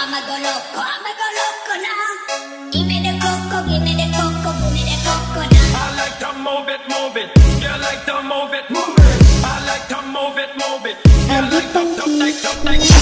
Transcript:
I'ma go loco now. Give me the coco, give me the coco, give me the coco now. I like to move it, move it. You like to move it, move it. I like to move it, move it. You like to like.